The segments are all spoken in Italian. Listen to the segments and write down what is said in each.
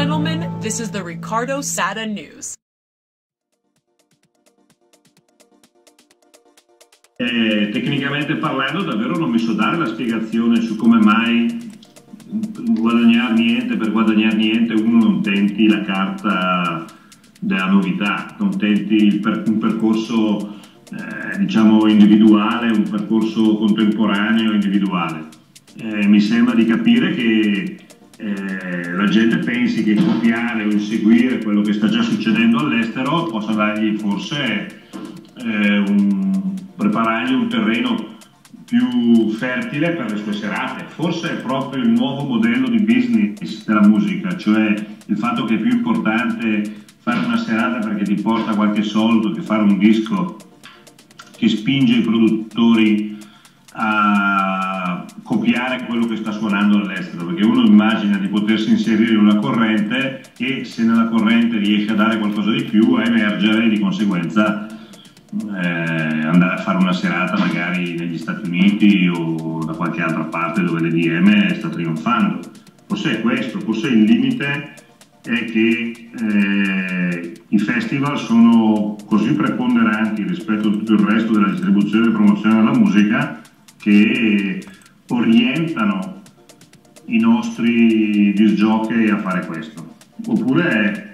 gentlemen, this is the Riccardo Sada News. Tecnicamente parlando davvero non mi so dare la spiegazione su come mai guadagnare niente per guadagnare niente uno non tenti la carta della novità, non tenti un percorso diciamo individuale, un percorso contemporaneo individuale. Mi sembra di capire che la gente pensi che copiare o inseguire quello che sta già succedendo all'estero possa dargli forse preparargli un terreno più fertile per le sue serate. Forse è proprio il nuovo modello di business della musica, cioè il fatto che è più importante fare una serata perché ti porta qualche soldo che fare un disco che spinge i produttori a copiare quello che sta suonando all'estero, perché uno immagina di potersi inserire in una corrente e se nella corrente riesce a dare qualcosa di più a emergere e di conseguenza andare a fare una serata magari negli Stati Uniti o da qualche altra parte dove l'EDM sta trionfando. Forse è questo, forse il limite è che i festival sono così preponderanti rispetto a tutto il resto della distribuzione e promozione della musica che orientano i nostri disc jockey a fare questo. Oppure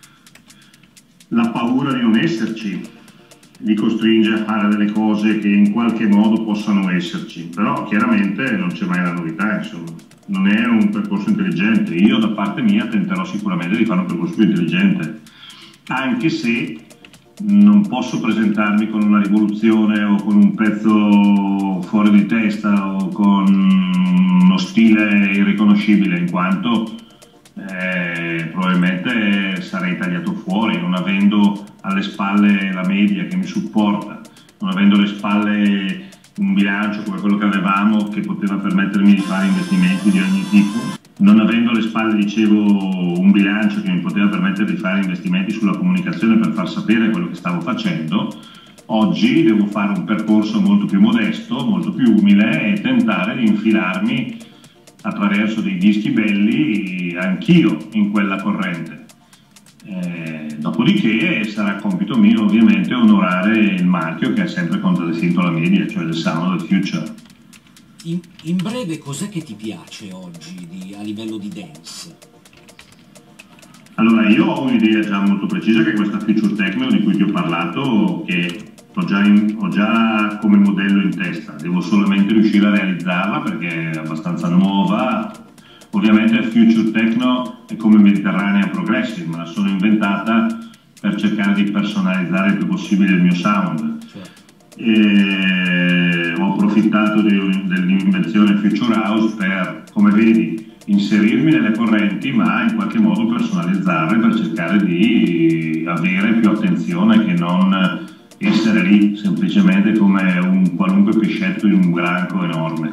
la paura di non esserci li costringe a fare delle cose che in qualche modo possano esserci, però chiaramente non c'è mai la novità, insomma, non è un percorso intelligente. Io da parte mia tenterò sicuramente di fare un percorso più intelligente, anche se non posso presentarmi con una rivoluzione o con un pezzo fuori di testa o con uno stile irriconoscibile, in quanto probabilmente sarei tagliato fuori, non avendo alle spalle la media che mi supporta, non avendo alle spalle un bilancio come quello che avevamo che poteva permettermi di fare investimenti di ogni tipo, non avendo alle spalle, dicevo, un bilancio che mi poteva permettere di fare investimenti sulla comunicazione per far sapere quello che stavo facendo. Oggi devo fare un percorso molto più modesto, molto più umile e tentare di infilarmi attraverso dei dischi belli anch'io in quella corrente. Dopodiché sarà compito mio ovviamente onorare il marchio che ha sempre contraddistinto la media, cioè il sound of the future. In breve, cos'è che ti piace oggi a livello di dance? Allora, io ho un'idea già molto precisa, che è questa future techno di cui ti ho parlato, che ho già come modello in testa, devo solamente riuscire a realizzarla perché è abbastanza nuova. Ovviamente future techno è come Mediterranea Progressive, me la sono inventata per cercare di personalizzare il più possibile il mio sound. E ho approfittato dell'invenzione Future House per, come vedi, inserirmi nelle correnti ma in qualche modo personalizzarle per cercare di avere più attenzione che non essere lì semplicemente come un qualunque pescetto in un branco enorme.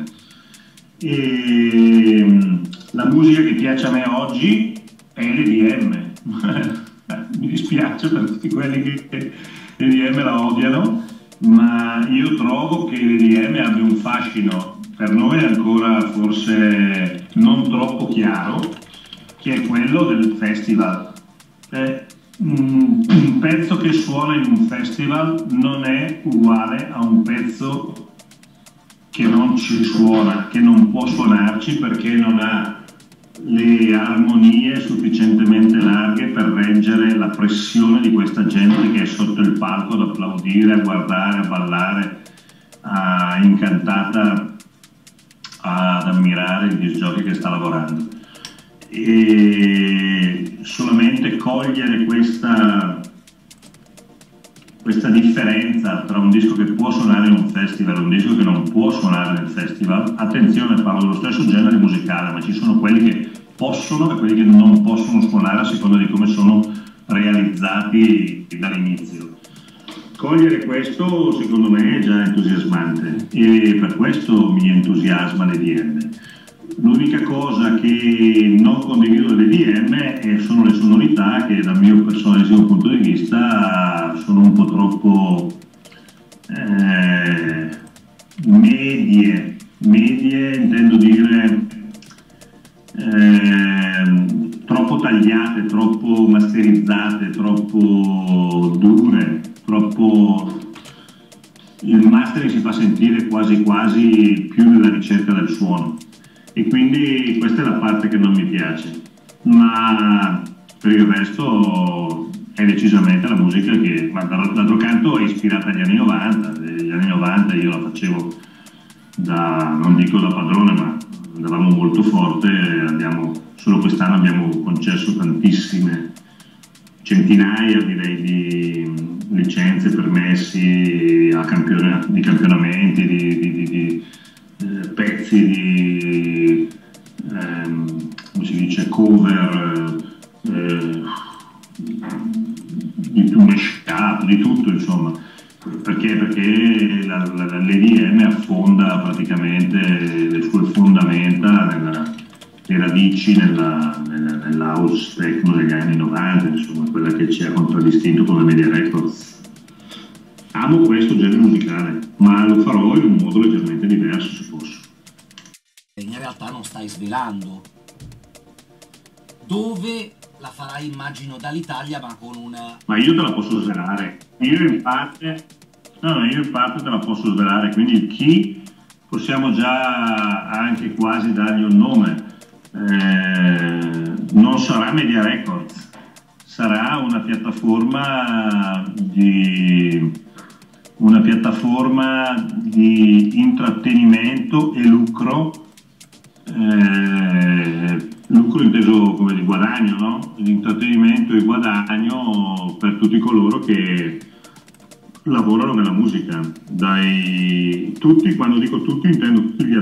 E la musica che piace a me oggi è l'EDM. Mi dispiace per tutti quelli che l'EDM la odiano, ma io trovo che l'EDM abbia un fascino per noi ancora forse non troppo chiaro, che è quello del festival. Un pezzo che suona in un festival non è uguale a un pezzo che non ci suona, che non può suonarci perché non ha le armonie sufficientemente larghe per reggere la pressione di questa gente che è sotto il palco ad applaudire, a guardare, a ballare, incantata ad ammirare il disc jockey che sta lavorando. E solamente cogliere questa differenza tra un disco che può suonare in un festival e un disco che non può suonare nel festival. Attenzione, parlo dello stesso genere musicale, ma ci sono quelli che possono e quelli che non possono suonare a seconda di come sono realizzati dall'inizio. Cogliere questo secondo me è già entusiasmante e per questo mi entusiasma l'EDM. L'unica cosa che non condivido dell'EDM sono le sonorità che dal mio personalissimo punto di vista sono un po' troppo medie intendo dire troppo troppo tagliate, troppo masterizzate, troppo dure, troppo... Il mastering si fa sentire quasi quasi più nella ricerca del suono, e quindi questa è la parte che non mi piace, ma per il resto è decisamente la musica che, ma d'altro canto, è ispirata agli anni 90. Negli anni 90 io la facevo non dico da padrone, ma andavamo molto forte. Solo quest'anno abbiamo concesso tantissime, centinaia direi, di licenze, permessi di campionamenti, di pezzi, come si dice, cover, di mashup, di tutto, insomma. Perché l'EDM affonda praticamente le sue fondamenta, le radici nell'house techno degli anni 90, insomma, quella che ci ha contraddistinto come Media Records. Amo questo genere musicale, ma lo farò in un modo leggermente diverso, se posso. In realtà non stai svelando dove la farai, immagino, dall'Italia, ma con una... Ma io te la posso svelare, io in parte te la posso svelare, quindi chi possiamo già anche quasi dargli un nome. Non sarà Media Records, sarà una piattaforma di intrattenimento e lucro inteso come di guadagno, no? Di intrattenimento e guadagno per tutti coloro che lavorano nella musica. Tutti, quando dico tutti intendo tutti gli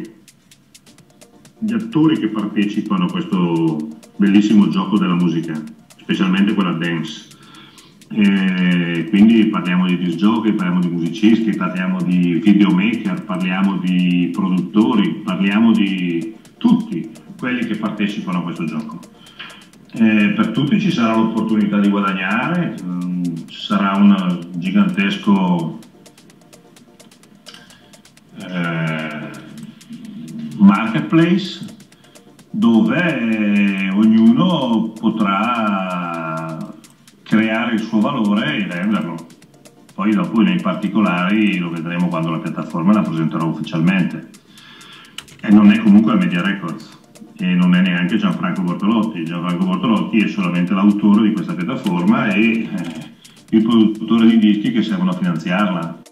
attori che partecipano a questo bellissimo gioco della musica, specialmente quella dance. Quindi parliamo di disc jockey, parliamo di musicisti, parliamo di videomaker, parliamo di produttori, parliamo di tutti quelli che partecipano a questo gioco. Per tutti ci sarà l'opportunità di guadagnare, sarà un gigantesco marketplace dove ognuno potrà creare il suo valore e venderlo. Poi dopo nei particolari lo vedremo quando la piattaforma la presenterò ufficialmente. E non è comunque la Media Records e non è neanche Gianfranco Bortolotti. Gianfranco Bortolotti è solamente l'autore di questa piattaforma e il produttore di dischi che servono a finanziarla.